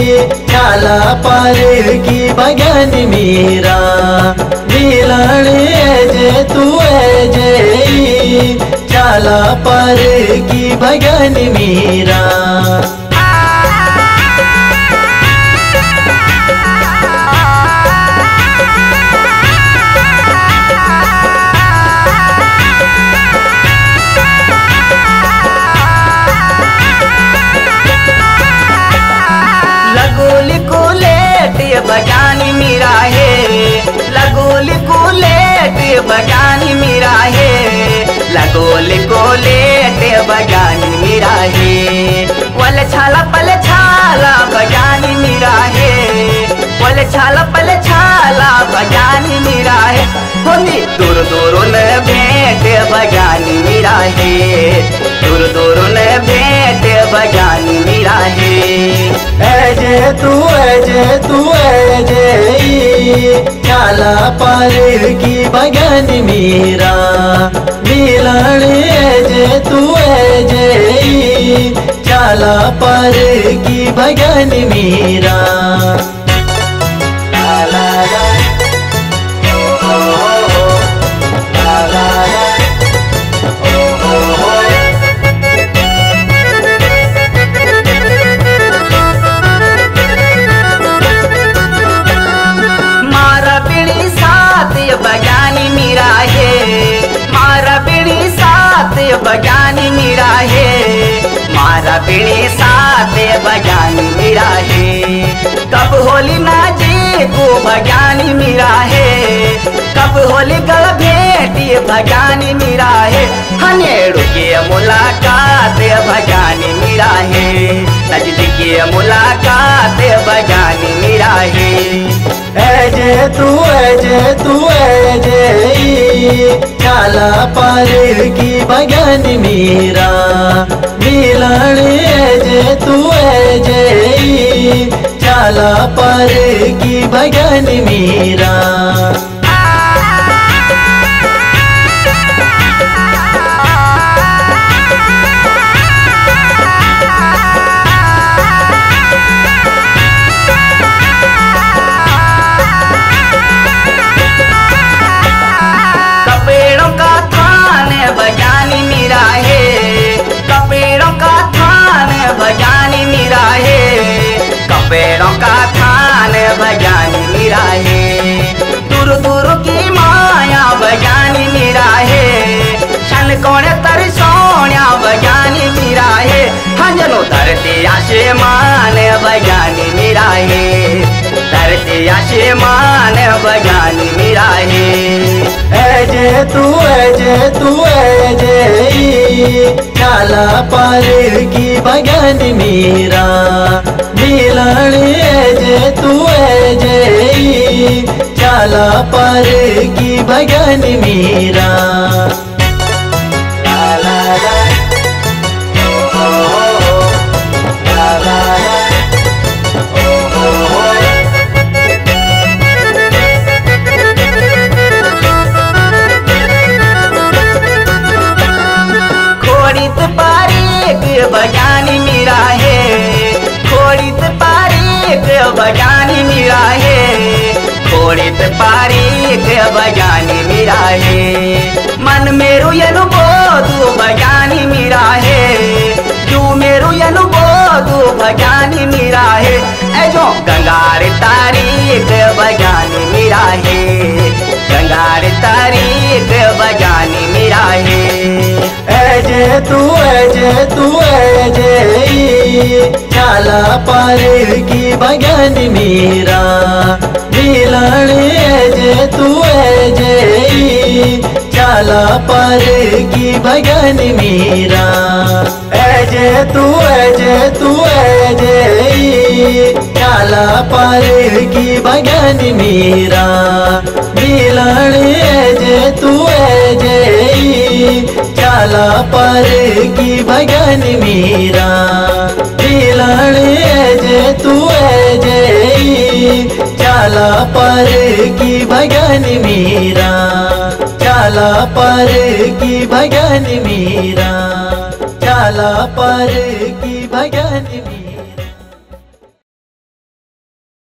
चाला पार की भगन मीरा मिलन जे तू जे चाला पार की भगन मीरा। लगोली कुलेट बजानी मीरा है, लगोली कुलेट बजानी मीरा है, लगोली कुलेट बजानी मीरा है, वल छाला पल छाला बजानी मीरा है, वल छाला पल छाला बजानी मीरा है, होनी दूर दूर न भेंट बजानी मीरा है, दूर दूर न भेंट बजानी मीरा है। जे तू जे चाला पार की भगन मीरा मिलन जे तू जे चाला पार की भगन मीरा। बजानी मीरा है, मारा बीड़ी साथ बजानी मीरा है, मारा बीड़ी साथ बजानी मीरा है, कब होली ना जी को बजानी मीरा है, कब होली गल भेटी बजानी मीरा है, हनेड़ू के मुलाकात बजानी मीरा है, नजदीकी मुलाकात बजानी मीरा है। जे तू जे चाला पार की भगन मीरा मिलन जे तू जे चाला पार की भगन मीरा। बजानी मीरा है, कपेड़ों का थान बजानी मीरा है, कपेड़ों का थान बजानी मीरा है, दूर दूर की माया बजानी मीरा है, शन कोने तर सोनिया बजानी मीरा है, हंजनो धरती आसमान बजानी मीरा है, धरती आसमान बजानी मीरा है। जे तू जे चाला पार की भगन मीरा मिलन जे तू जे चाला पार की भगन मीरा। बजानी मीरा है, खोड़ित पारीक बजानी मीरा है, खोड़ित पारीक बजानी मीरा है, मन मेरो यनु बोधु बजानी मीरा है, तू मेरो यनु बोधु बजानी मीरा है, ऐजो गंगार तारीख बजानी मीरा है, गंगार तारीख बजानी मीरा है। जे तू जे चाला पार की भगन मीरा मिलन जे तू जे चाला पार की भगन मीरा। जे तू जे चाला पार की भगन मीरा मिलन जे तू जे चाला पार की भगन मीरा मिलन जे तू जे चाला पार की भगन मीरा, चाला पार की भगन मीरा, चाला पार की भगन मीरा।